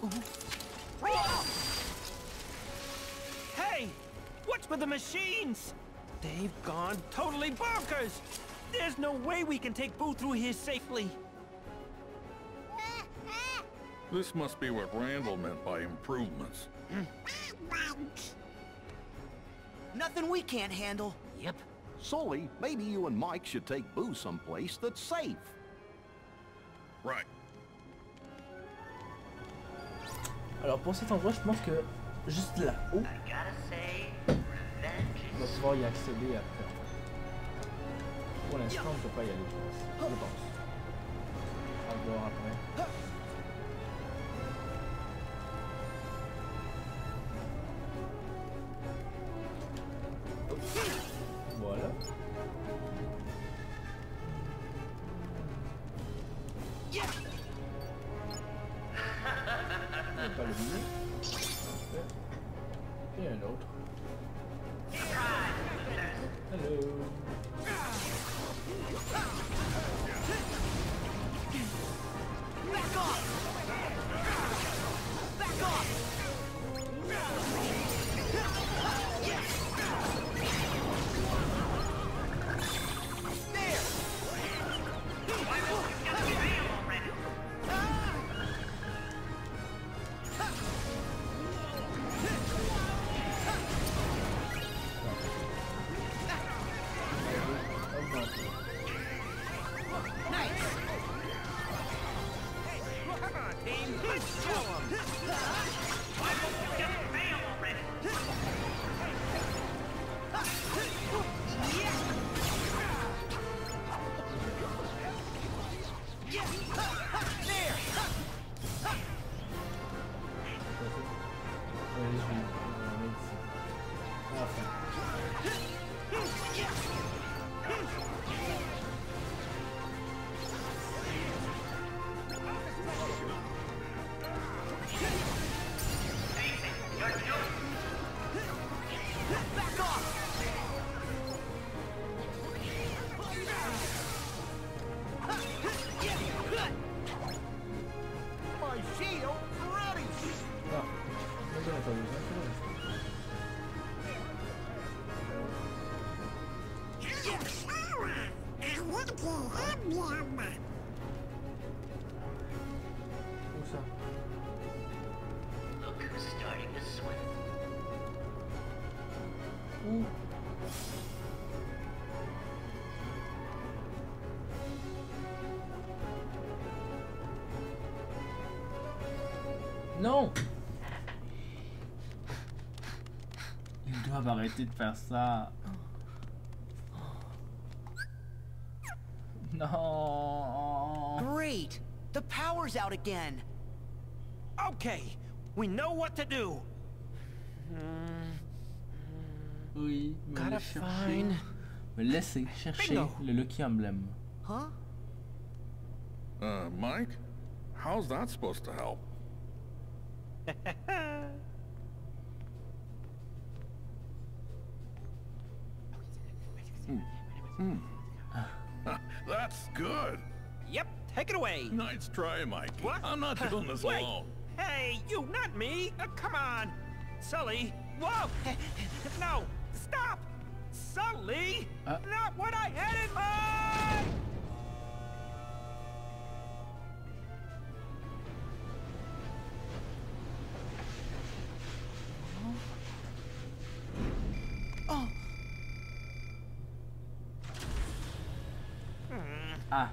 Hey! What's with the machines? They've gone totally bonkers! There's no way we can take Boo through here safely. This must be what Randall meant by improvements. Nothing we can't handle. Yep. Sully, maybe you and Mike should take Boo someplace that's safe. Right. Alors pour cet endroit, je pense que juste là-haut, on va pouvoir y accéder après. Pour l'instant, on ne peut pas y aller, je pense. On va voir après. Voilà. On va pas le billet. Parfait. Et un autre. Hello. Back off! Back off! Non! Ils doivent arrêter de faire ça. Non! Great! The power's out again! Okay, we know what to do. Oui, me Gotta chercher. find... Me laisser chercher Bingo. le Lucky Emblem. Huh? Mike? How's that supposed to help? That's good. Yep, take it away. Nice try, Mike. What? I'm not doing this Wait. alone. Hey, you, not me. Come on. Sully. Whoa. No, stop. Sully. Not what I had in mind. Oh! Ah!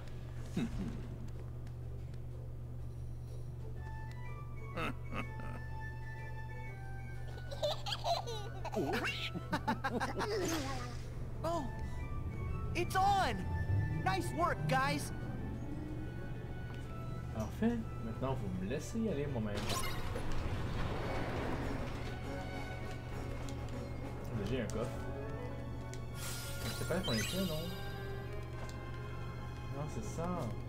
Oh! It's on! Nice work, guys! Parfait. Maintenant, vous me laissez y aller moi-même. J'ai un coffre. C'est pas qu'on est là, non? Non, c'est ça.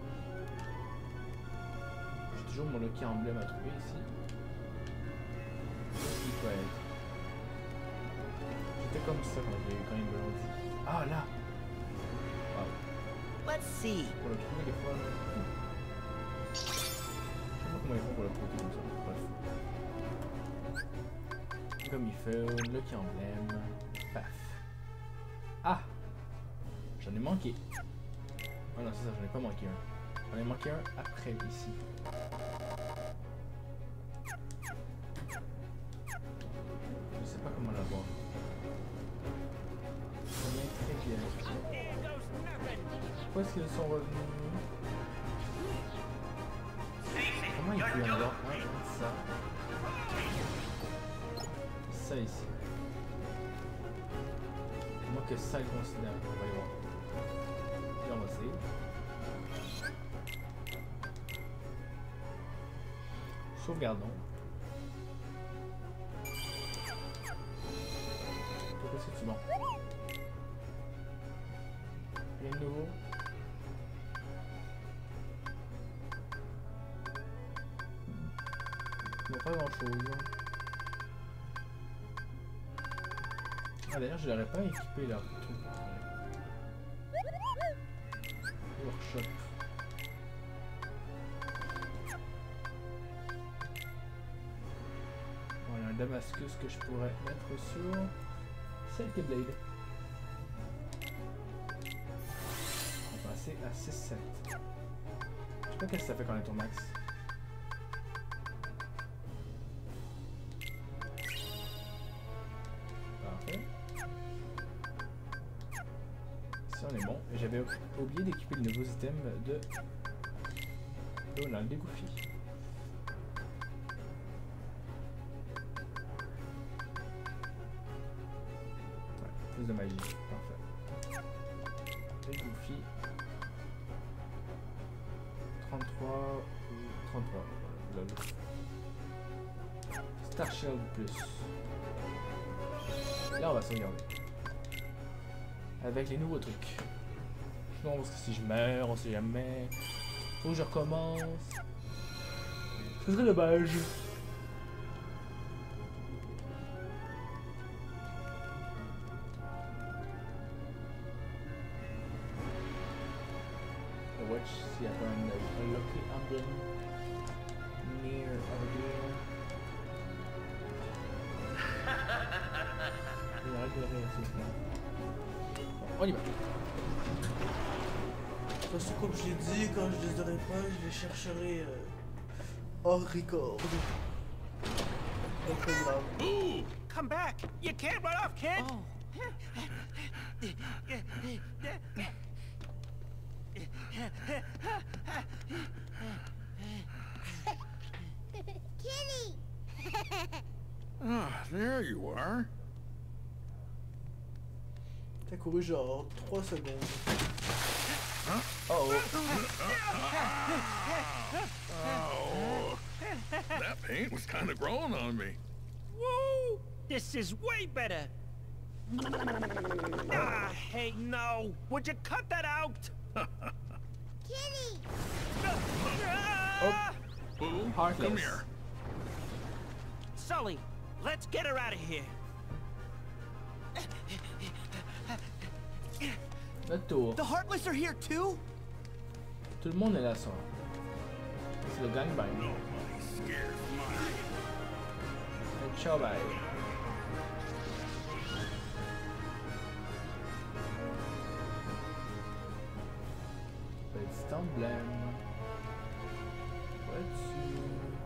J'ai toujours mon Lucky Emblem à trouver ici. Qu'est-ce qu'il peut être? C'était comme ça quand il me l'a dit. Ah, là! Wow. Let's see. Pour le trouver des fois, là. Je sais pas comment ils font pour le trouver comme ça. Bref. comme il fait, Lucky Emblem, paf. Ah! J'en ai manqué. Ah non, c'est ça, j'en ai pas manqué un. J'en ai manqué un après, ici. Je sais pas comment l'avoir. Combien très bien. Pourquoi est-ce qu'ils sont revenus? Comment il peut y en avoir un comme ça? Ça ici. Comment que ça le considère? On va y voir. Puis on va essayer. Sauvegardons. Qu'est-ce que tu bon? Rien de nouveau? Il n'y a pas grand chose. Ah d'ailleurs je l'aurais pas équipé leur truc. Workshop. Voilà un Damascus que je pourrais mettre sur Silky Blade. On va passer à 6-7. Je sais pas qu'est-ce que ça fait quand on est au max. Parfait. Si on est bon. J'avais oublié d'équiper le nouveau item de Donald Goofy. Plus de magie, parfait. Et Goofy. 33 ou 33. Lol. Star Shield plus. Là on va sauvegarder. Avec les nouveaux trucs. Sinon parce que si je meurs, on sait jamais. Faut que je recommence. Ce serait dommage. Watch s'il y a pas un Lucky Emblem near over there. Il arrête de rire, c'est ça. On y va. De toute façon, comme je l'ai dit, quand je les aurai pas, je les chercherai hors record. Pas très grave. Come back! You can't run off, kid! Oh. Kitty! Ah, there you are. T'as couru genre 3 secondes. Oh. Oh. That paint was kind of growing on me. Woo! This is way better! Ah, hey, no! Would you cut that out? Kitty! Ah! Boo, Heartless. come here. Sully, let's get her out of here. Le tour. The Heartless are here too? Tout le monde est là, ça. C'est le gangbang. Nobody scares me. Ciao, bye. Petit emblème. Voiture.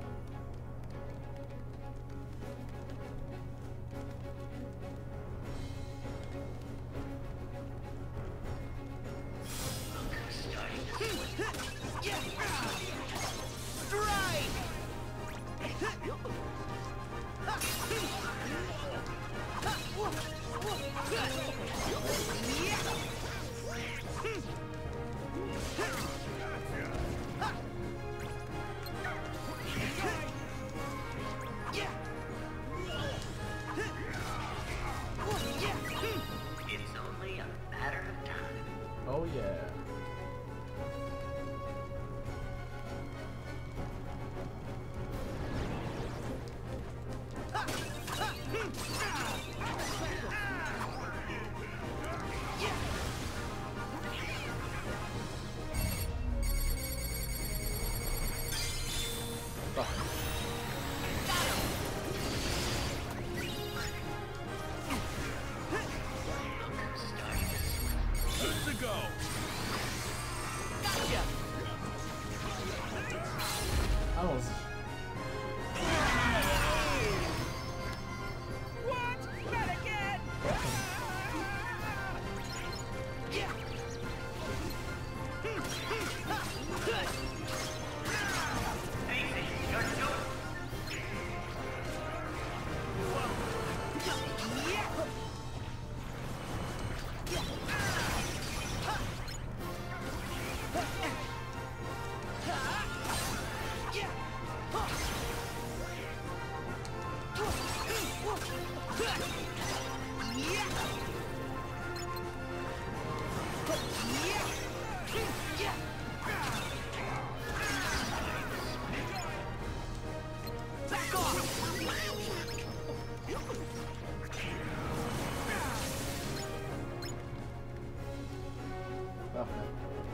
It's only a matter of time. Oh yeah. Allons-y. What? Not again! Parfait.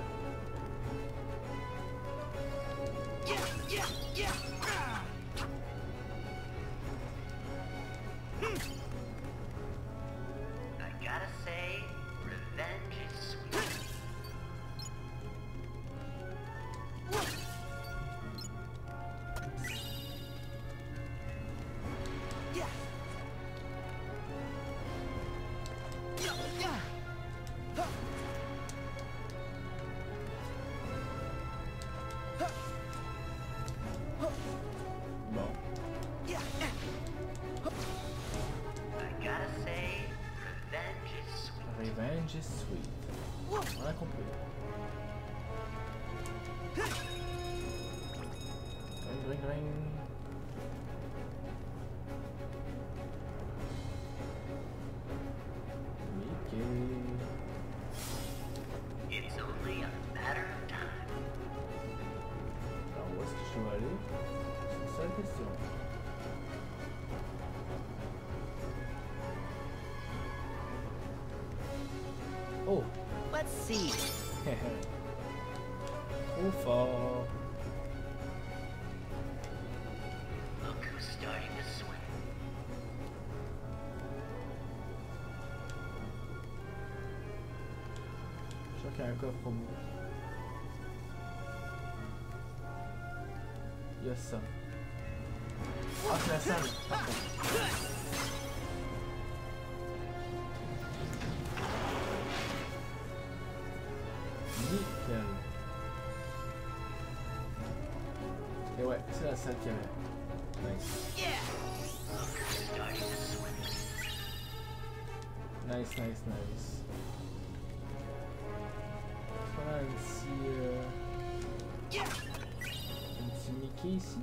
I gotta say, revenge is sweet. Bon. I gotta say, revenge is sweet. Revenge is sweet. On a compris. Ring, ring, ring. Mickey. It's only a matter of time. Alors où est-ce que je dois aller? C'est ça la question. Oh! Let's see. Trop fort. Look who's starting to swim. Je crois qu'il y a un coffre pour moi. Il y a ça. Ah, c'est la salle. Parfait. Nickel. Et ouais, c'est la salle qui avait. Nice. Look who's starting to swim. Nice, nice, nice. Voilà un petit Mickey ici.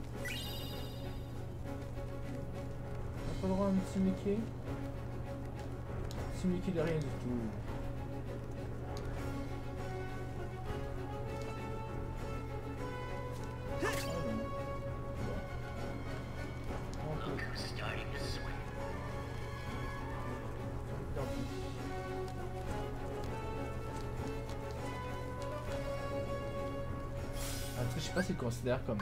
On n'a pas le droit à un petit Mickey? Petit Mickey de rien du tout. Look who's starting to swim. En tout cas, je sais pas s'il considère comme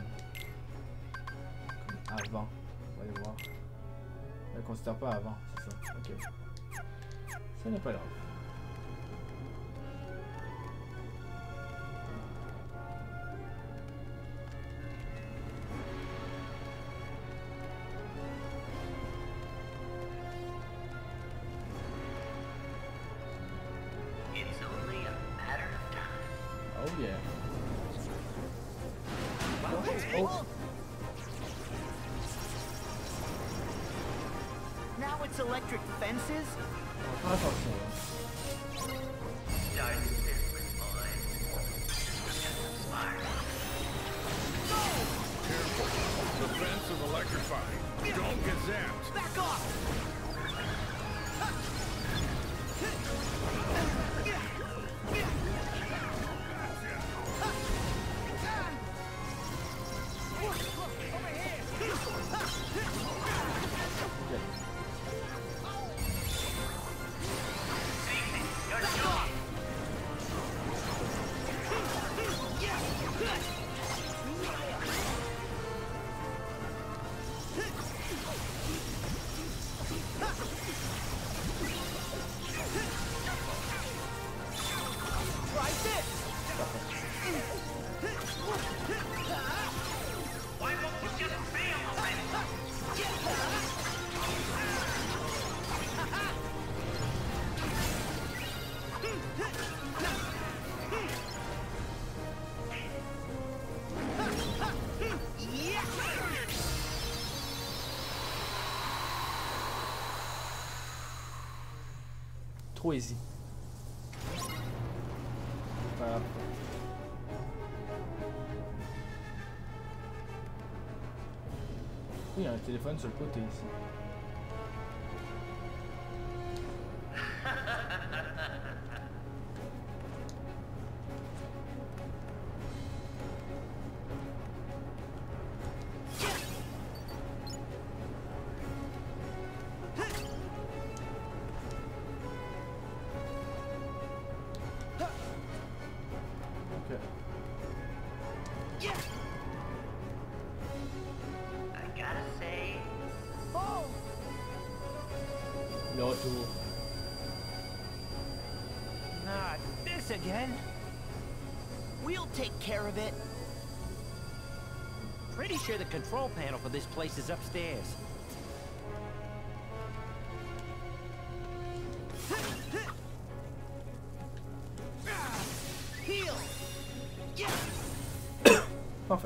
avant. On va aller voir. Il ne considère pas avant, c'est ça. Ok. Ça n'est pas grave. It's only a matter of time. Oh yeah. Oh. Now it's electric fences? Fais attention. Start sizzling, boys. Get some sparks. Careful. The fence is electrified. Don't get zapped. Back off! Try this! trop easy. Voilà. Il y a un téléphone sur le côté ici. Le retour. Not this again. We'll take care of it. Pretty sure the control panel for this place is upstairs. Heal. Parfait.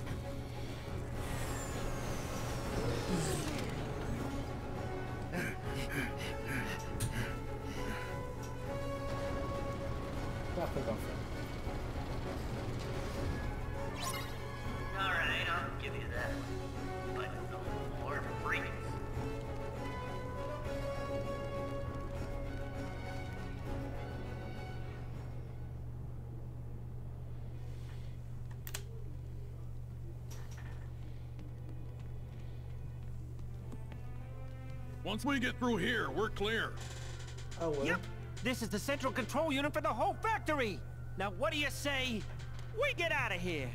Parfait, parfait. Alright, I'll give you that. But no more freaks. Once we get through here, we're clear. Ah ouais. Yep, this is the central control unit for the whole factory. Now what do you say? We get out of here.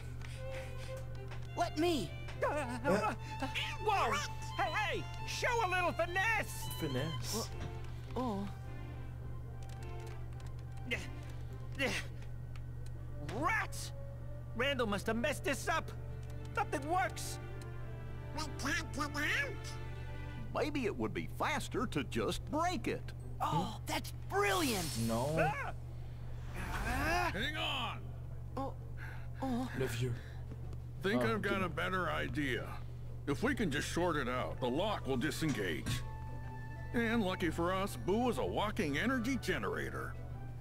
Let me. Whoa! Hey, hey! Show a little finesse! Finesse. Oh. Rats! Randall must have messed this up. Nothing works. We can't get out. Maybe it would be faster to just break it. Oh, that's brilliant. Non. Hang on. Le vieux. Think Oh, I've got a better idea. If we can just short it out, the lock will disengage. And lucky for us, Boo is a walking energy generator.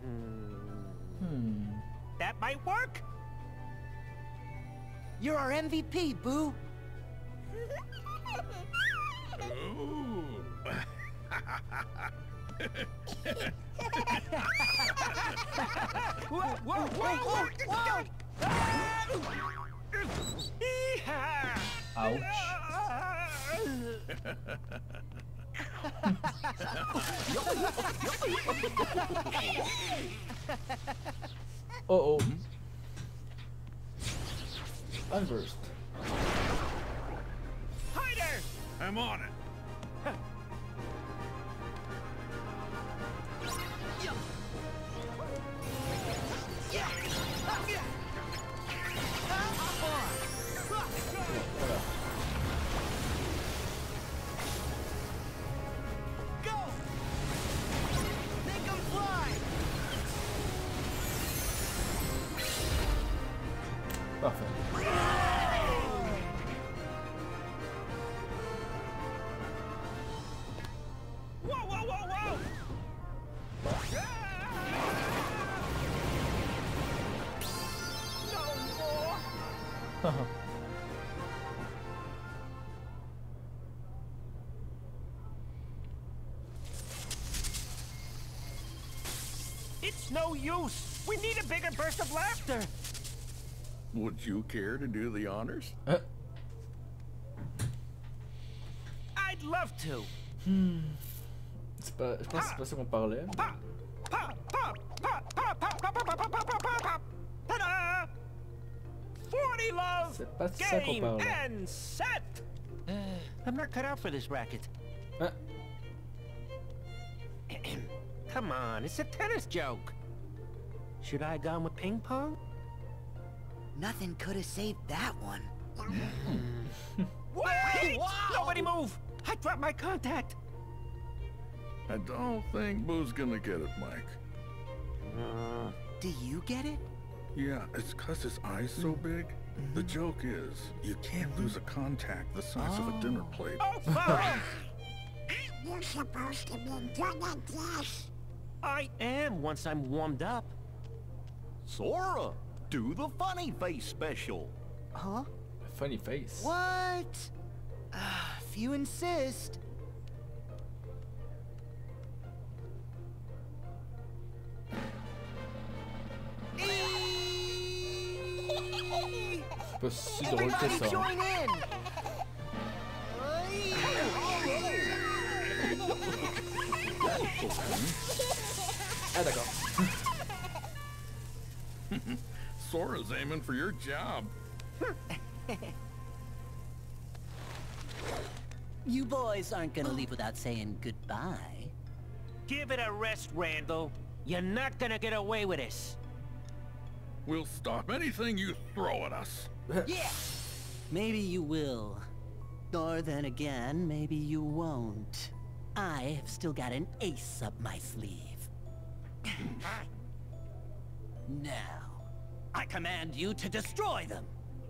That might work. You're our MVP, Boo. Ooh. Whoa, whoa, whoa, whoa! Yeehaw! Oh oh. Unversed. Hider! I'm on it. Go! Make 'em fly! Parfait. Whoa, whoa, whoa, whoa! No more! It's no use! We need a bigger burst of laughter! Would you care to do the honors? I'd love to! C'est pas, je pense que c'est pas ça qu'on parlait. Pop! Pop! Pop! Pop! Pop! Pop! Pop! Pop! Pop! Pop! Pop! Pop! Ta-da! 40 love! C'est pas de ça qu'on Game parlait. and set! I'm not cut out for this racket. Hein? Come on, it's a tennis joke. Should I have gone with ping pong? Nothing could have saved that one. Wait! Nobody move! I dropped my contact. I don't think Boo's gonna get it, Mike. Do you get it? Yeah, it's 'cause his eye's so big. The joke is, you can't lose a contact the size of a dinner plate. Oh, fuck! You're supposed to be good at this. I am once I'm warmed up. Sora, do the funny face special. Huh? Funny face. What? If you insist. C'est pas si drôle que Everybody ça. join in. Ah d'accord. Sora's aiming for your job. You boys aren't gonna leave without saying goodbye. Give it a rest, Randall. You're not gonna get away with this. We'll stop anything you throw at us. Yeah! Maybe you will. Or then again, maybe you won't. I have still got an ace up my sleeve. Now, I command you to destroy them!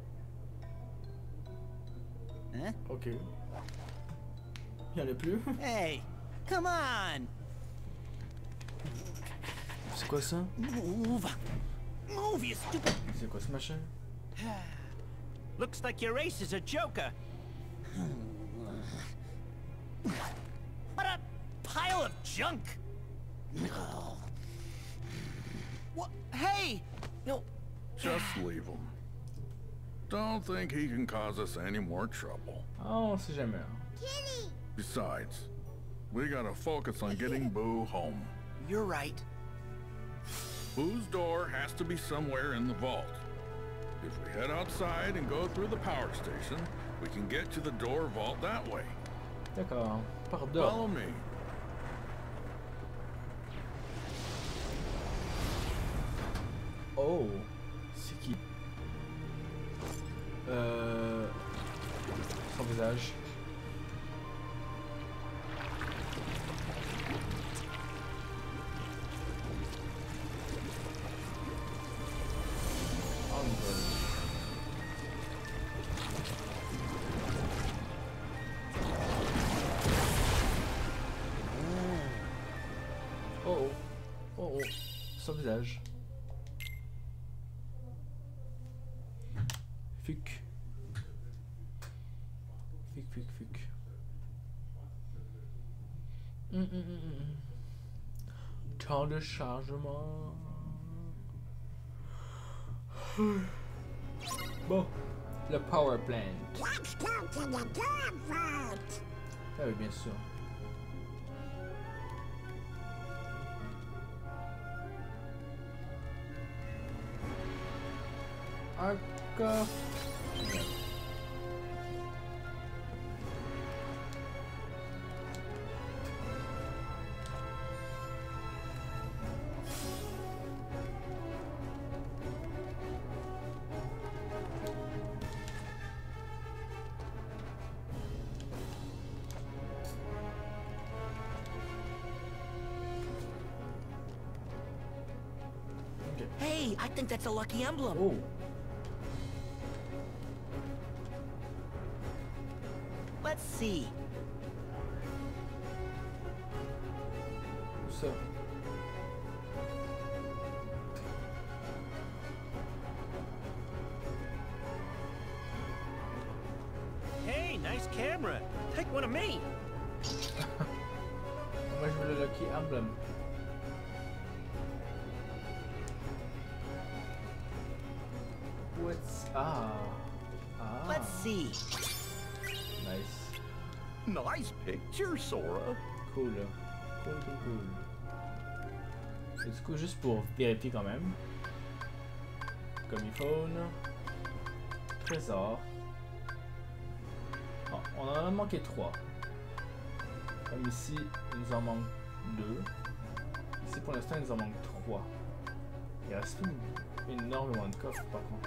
Huh? Ok. Y'en a plus? Hey, come on! C'est quoi ça? Move! Move, you stupid! C'est quoi ce machin? Looks like your ace is a joker. What a pile of junk! What? Hey! No. Just leave him. Don't think he can cause us any more trouble. Ah, on sait jamais. Kitty! Besides, we gotta focus on getting Boo home. You're right. Boo's door has to be somewhere in the vault. If we head outside and go through the power station, we can get to the door vault that way. D'accord. Follow Pardon. me. Oh. C'est qui? Son visage. Oh oh. Oh oh. Son visage. Fuck. Fuck. Temps de chargement. Bon, le power plant. Let's go to the door vault! Ah oui, bien sûr. Encore. Hey, I think that's a lucky emblem. Oh. Let's see. Où ça? Hey, nice camera. Take one of me. Moi je veux le Lucky Emblem. What's... Ah. Let's see. Nice. Nice picture, Sora. Cool. Cool. Et du coup, juste pour vérifier quand même. Comiphone. Trésor. Ah, on en a manqué 3. Comme ici, il nous en manque 2. Ici, pour l'instant, il nous en manque 3. Il reste énormément de coffres, par contre.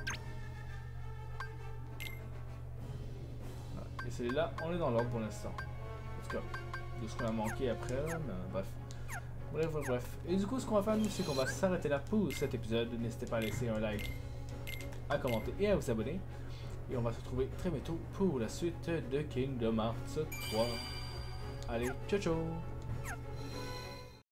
Voilà. Et celui-là, on est dans l'ordre pour l'instant. En tout cas, de ce qu'on a manqué après, là, mais bref. Bref. Et du coup, ce qu'on va faire, nous, c'est qu'on va s'arrêter là pour cet épisode. N'hésitez pas à laisser un like, à commenter et à vous abonner. Et on va se retrouver très bientôt pour la suite de Kingdom Hearts 3. Allez, ciao ciao!